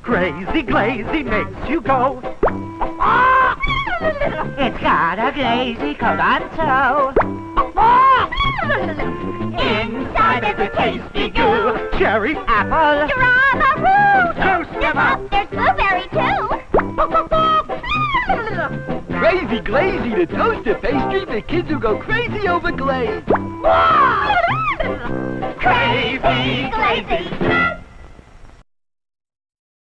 Crazy Glazy makes you go. It's got a glazy coat on toe. Inside is a tasty goo. Cherry, Apple, Strawberry! toast them up. There's blueberry too! Crazy Glazy, the toaster pastry for kids who go crazy over glaze. Crazy Glazy!